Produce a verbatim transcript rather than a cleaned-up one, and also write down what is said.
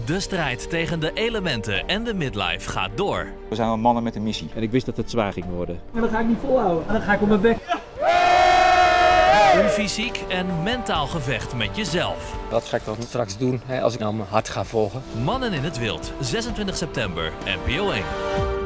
De strijd tegen de elementen en de midlife gaat door. We zijn wel mannen met een missie. En ik wist dat het zwaar ging worden. Maar dan ga ik niet volhouden. En dan ga ik op mijn bek. Een fysiek en mentaal gevecht met jezelf. Wat ga ik dan straks doen hè, als ik nou mijn hart ga volgen? Mannen in het wild, zesentwintig september, N P O één.